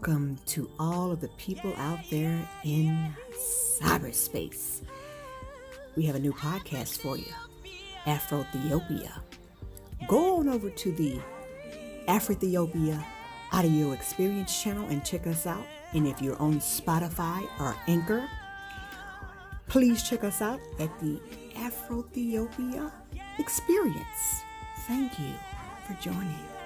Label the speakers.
Speaker 1: Welcome to all of the people out there in cyberspace. We have a new podcast for you, Afrithiopia. Go on over to the Afrithiopia audio experience channel and check us out. And if you're on Spotify or Anchor, please check us out at the Afrithiopia experience. Thank you for joining.